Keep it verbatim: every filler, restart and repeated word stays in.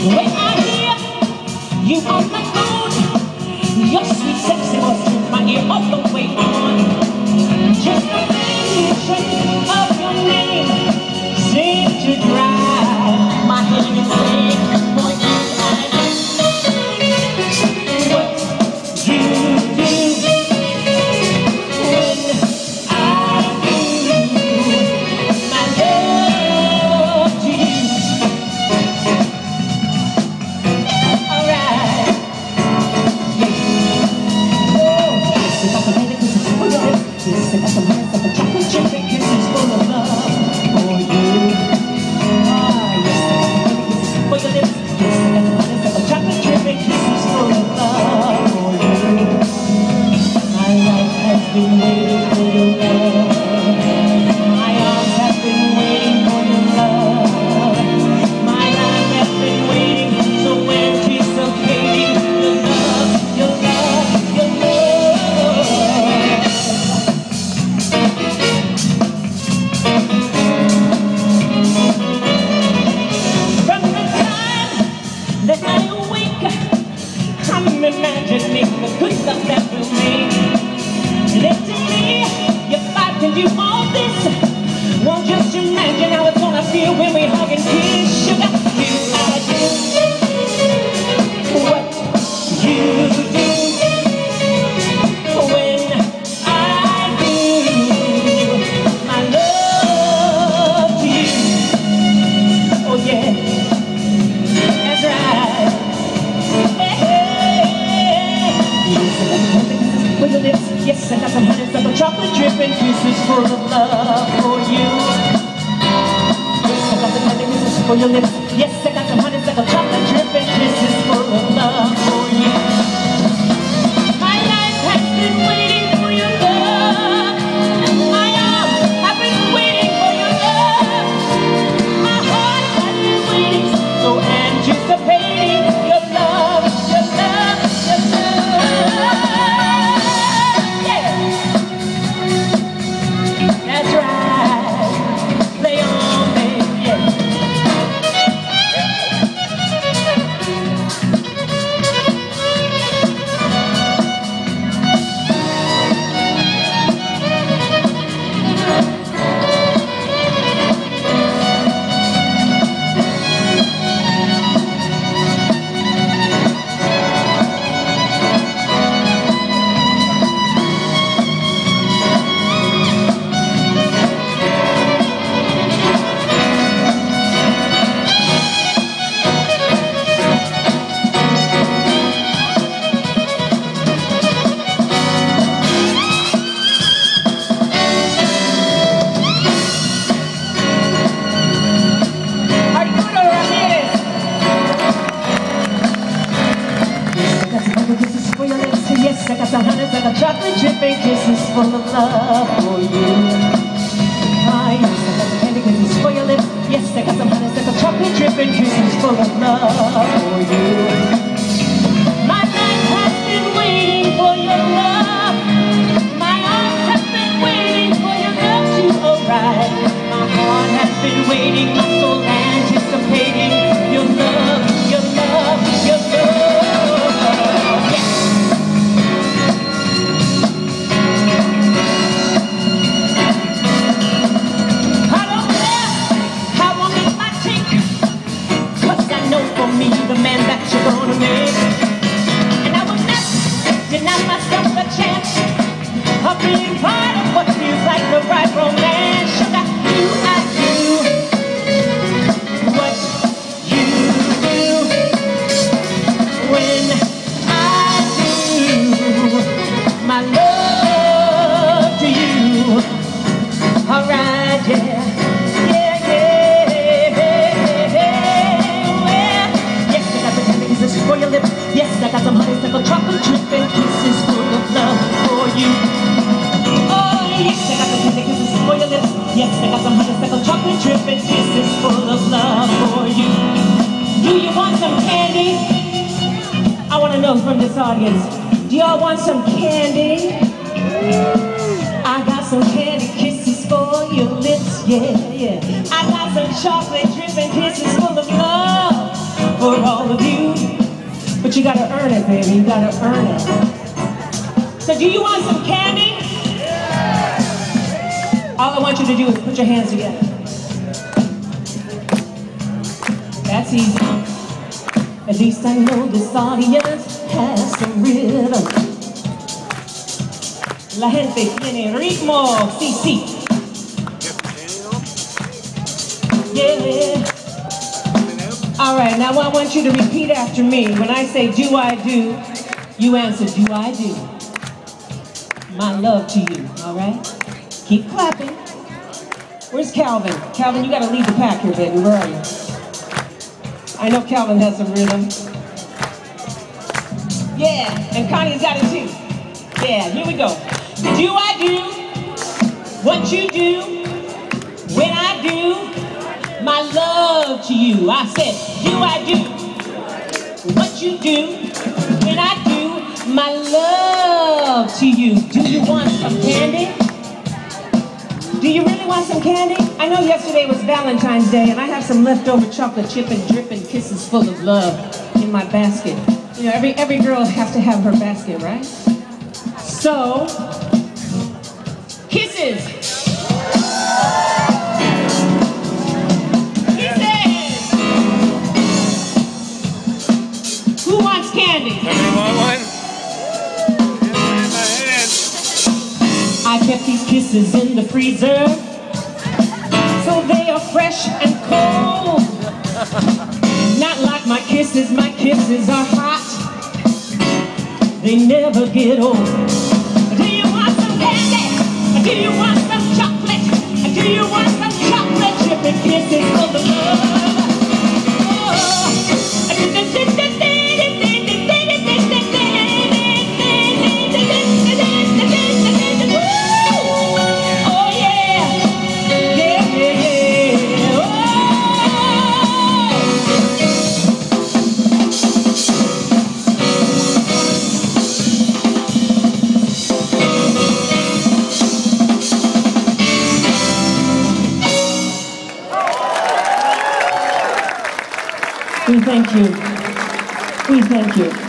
When I hear you on the phone, your sweet sexy voice turns my ear all the way on. Just the mention of your name seems to drive my head insane. For you I do what you do when I do my love to you. Alright. Oh, yes, I got some honey kisses for your lips. Yes, I got some honey, some chocolate chip and kisses full of love for you. Ah, yes, I got some honey kisses for your lips. Yes, I got some honey, some chocolate chip and kisses full of love for you. My life has been waiting for your love. My arms have been waiting for your love. My life has been waiting so anticipating your love, your love, your love. From the time that I awake, I'm imagining the good stuff that we'll make. Lifting me, if I can do all this, won't just imagine how it's gonna feel when we hug and kiss. Sugar, do I do what you do when I do my love to you? Oh yeah, that's right. Hey, hey. Yes, I got some honey kisses for your lips. Yes, I got some honeysuckle chocolate dripping kisses full of love for you. Yes, I got some honey kisses for your lips. Yes, I got some honeysuckle chocolate dripping kisses full of love for you. My life has been waiting for your love. My arms have been waiting for your love. My heart has been waiting, so anticipating your love, your love, your love. Yeah, that's right. Play on, baby. Yeah. Yes, I got some honeysuckle chocolate dripping kisses full of love for you. Ah, yes, I got some candy kisses for your lips. Yes, I got some honeysuckle chocolate dripping kisses full of love for you. My life has been waiting for your love. My arms have been waiting for your love to arrive. My heart has been waiting, my soul anticipating your love, your love, your love. The man that you're gonna make, and I will not deny myself a chance of being part of what feels like the right romance. Sugar, do I do what you do when I do my love to you? Alright, yeah. For your lips, yes, I got some honeysuckle chocolate dripping kisses full of love for you. Oh, yes, I got some candy kisses for your lips. Yes, I got some honeysuckle chocolate dripping kisses full of love for you. Do you want some candy? I want to know from this audience. Do y'all want some candy? I got some candy kisses for your lips, yeah, yeah. I got some chocolate dripping kisses full of love for all you gotta earn it, baby. You gotta earn it. So do you want some candy? All I want you to do is put your hands together. That's easy. At least I know this audience has some rhythm. La gente tiene ritmo, sí, sí. Yeah. All right, now I want you to repeat after me. When I say do I do, you answer do I do. My love to you, all right? Keep clapping. Where's Calvin? Calvin, you gotta lead the pack here, baby. Where are you? I know Calvin has some rhythm. Yeah, and Connie's got it too. Yeah, here we go. Do I do what you do when I do my love to you? I said, do I do what you do when I do my love to you? Do you want some candy? Do you really want some candy? I know yesterday was Valentine's Day and I have some leftover chocolate chip and dripping kisses full of love in my basket. You know, every, every girl has to have her basket, right? So, kisses. Kisses. Who wants candy? Somebody want one? I kept these kisses in the freezer, so they are fresh and cold. Not like my kisses, my kisses are hot. They never get old. Do you want some candy? Do you want some chocolate? Do you want some chocolate chip and kisses for the love? We thank you. We thank you.